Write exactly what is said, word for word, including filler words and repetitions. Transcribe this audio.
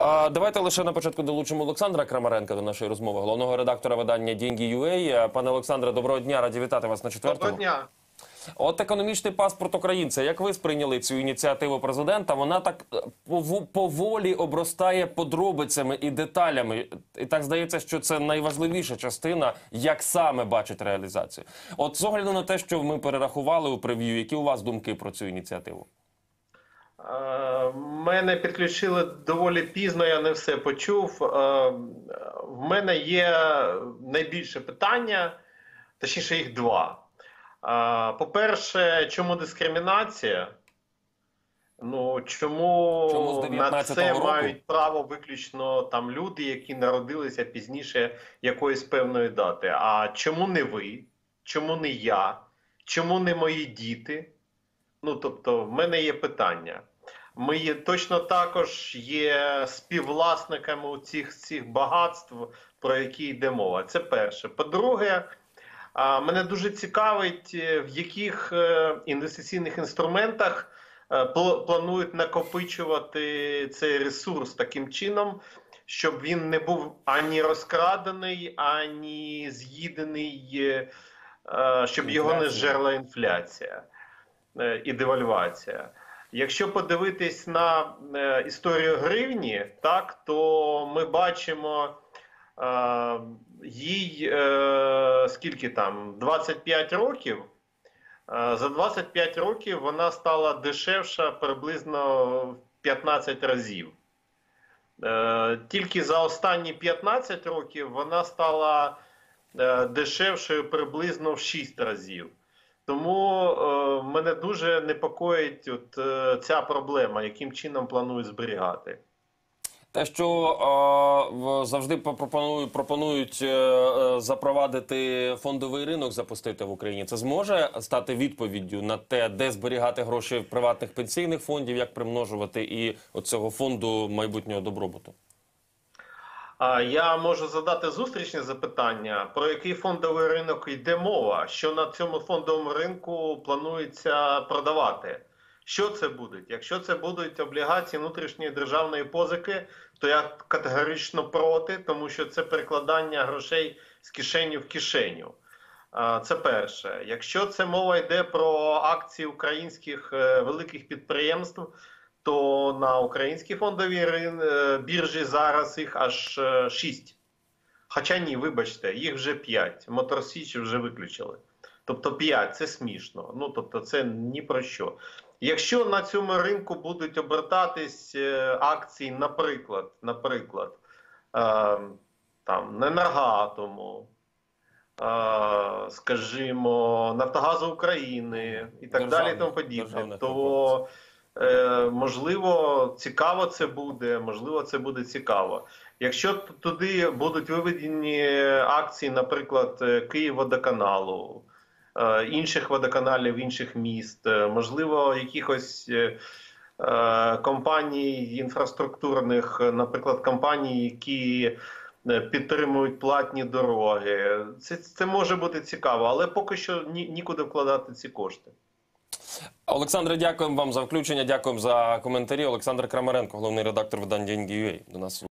А, давайте лише на початку долучимо Олександра Крамаренка до нашої розмови, головного редактора видання «Деньги.ua». Пане Олександре, доброго дня, раді вітати вас на четвертому. Доброго дня. От економічний паспорт українця. Як ви сприйняли цю ініціативу президента? Вона так поволі обростає подробицями і деталями. І так здається, що це найважливіша частина, як саме бачить реалізацію. От з огляду на те, що ми перерахували у прев'ю, які у вас думки про цю ініціативу? Мене підключили доволі пізно, я не все почув. В мене є найбільше питання, точніше їх два. По-перше, чому дискримінація? Ну, чому, чому на це року? Мають право виключно там люди, які народилися пізніше якоїсь певної дати? А чому не ви? Чому не я? Чому не мої діти? Ну, тобто, в мене є питання. Ми є, точно також є співвласниками у цих, цих багатств, про які йде мова. Це перше. По-друге, мене дуже цікавить, в яких інвестиційних інструментах планують накопичувати цей ресурс таким чином, щоб він не був ані розкрадений, ані з'їдений, щоб його не зжерла інфляція і девальвація. Якщо подивитись на е, історію гривні, так, то ми бачимо е, їй е, скільки там, двадцять п'ять років. Е, за двадцять п'ять років вона стала дешевша приблизно в п'ятнадцять разів. Е, тільки за останні п'ятнадцять років вона стала е, дешевшою приблизно в шість разів. Тому е, мене дуже непокоїть от, е, ця проблема, яким чином планують зберігати. Те, що е, завжди пропонують, пропонують е, запровадити фондовий ринок, запустити в Україні, це зможе стати відповіддю на те, де зберігати гроші приватних пенсійних фондів, як примножувати і оцього фонду майбутнього добробуту? Я можу задати зустрічне запитання, про який фондовий ринок йде мова, що на цьому фондовому ринку планується продавати. Що це буде? Якщо це будуть облігації внутрішньої державної позики, то я категорично проти, тому що це перекладання грошей з кишені в кишеню. Це перше. Якщо це мова йде про акції українських великих підприємств, то на українській фондовій біржі зараз їх аж шість. Хоча ні, вибачте, їх вже п'ять. Мотор Січ вже виключили. Тобто п'ять – це смішно. Ну, тобто це ні про що. Якщо на цьому ринку будуть обертатись акції, наприклад, наприклад, там, Енергоатому, скажімо, Нафтогазу України і так далі і тому подібне, то можливо, цікаво це буде, можливо, це буде цікаво. Якщо туди будуть виведені акції, наприклад, Київводоканалу, інших водоканалів, інших міст, можливо, якихось компаній інфраструктурних, наприклад, компаній, які підтримують платні дороги, це, це може бути цікаво, але поки що ні, нікуди вкладати ці кошти. Олександре, дякуємо вам за включення, дякуємо за коментарі. Олександр Крамаренко, головний редактор видання «Деньги.ua» до нас.